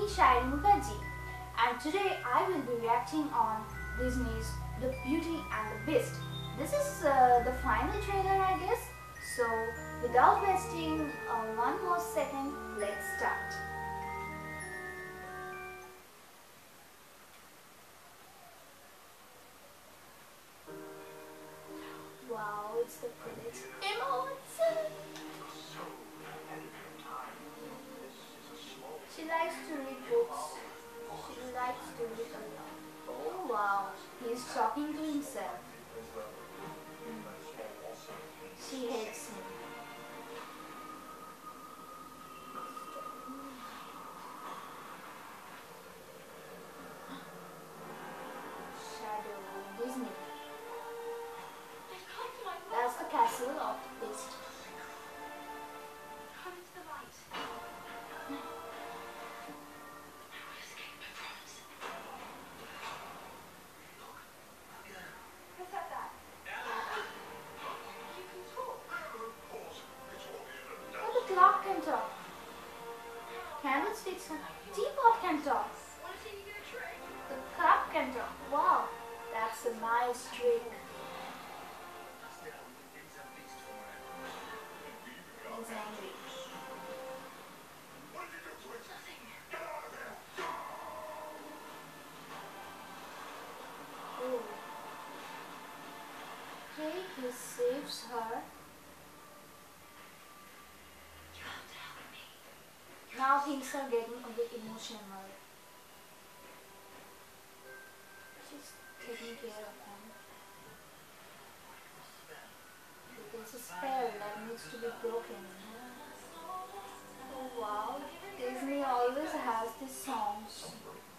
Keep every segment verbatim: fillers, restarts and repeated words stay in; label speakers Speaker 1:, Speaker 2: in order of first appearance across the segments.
Speaker 1: Shayari Mukherjee, and today I will be reacting on Disney's The Beauty and the Beast. This is uh, the final trailer, I guess. So without wasting uh, one more second, let's start. Wow, it's the critics. Emma Watson! She likes to read books. She likes to read a lot. Oh wow, he's talking to himself. She hates him. Shadow Disney. That's the castle of the beast. Oh, the clock can talk. Candlesticks can teapot can talk. The cup can talk. Wow, that's a nice trick. He's angry. Oh. Okay, he saves her. Now things are getting a bit emotional. She's taking care of him. There's a spell that needs to be broken. Oh wow, Disney always has these songs.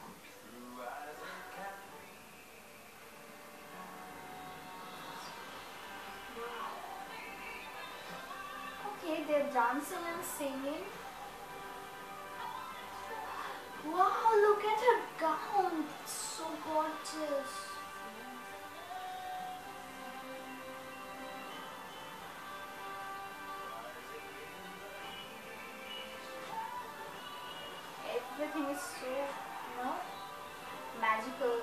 Speaker 1: Okay, they're dancing and singing. Wow, look at her gown. It's so gorgeous. Everything is so, you know, magical.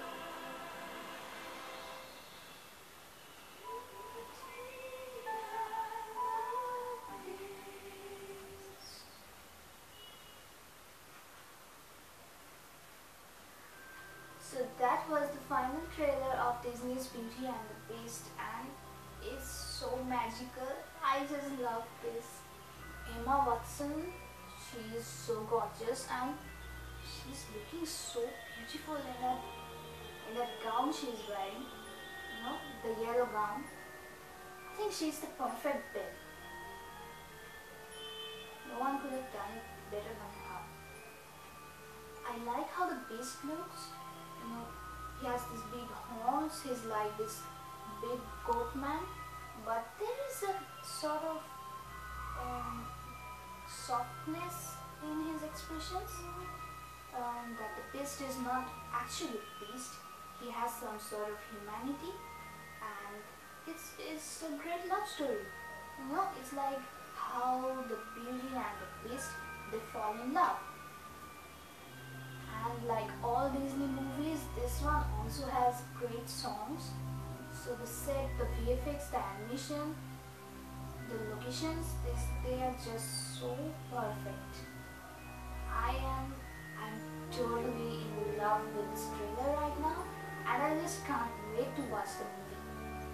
Speaker 1: So that was the final trailer of Disney's Beauty and the Beast, and it's so magical. I just love this. Emma Watson, she is so gorgeous and she's looking so beautiful in that in that gown she's wearing. You know, the yellow gown. I think she's the perfect Belle. No one could have done it better than her. I like how the Beast looks. You know, he has these big horns, he's like this big goat man, but there is a sort of um, softness in his expressions, um, that the beast is not actually a beast. He has some sort of humanity, and it's, it's a great love story. You know, it's like how the beauty and the beast, they fall in love. And like all Disney movies, this one also has great songs. So the set, the V F X, the animation, the locations, this, they are just so perfect. I am I'm totally in love with this trailer right now, and I just can't wait to watch the movie.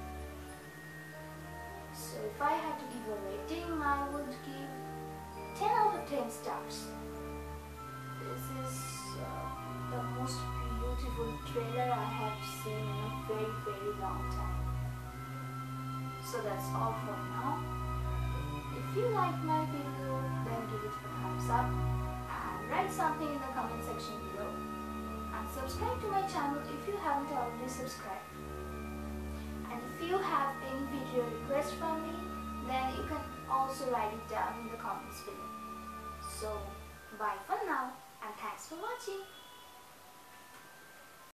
Speaker 1: So if I had to give a rating, I would give ten out of ten stars. This is uh, the most beautiful trailer I have seen in a very very long time. So that's all for now. If you like my video, then give it a thumbs up and write something in the comment section below. And subscribe to my channel if you haven't already subscribed. And if you have any video request from me, then you can also write it down in the comments below. So bye for now. And thanks for watching.